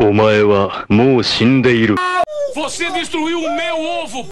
お前はもう死んでいる。 Você destruiu o meu ovo!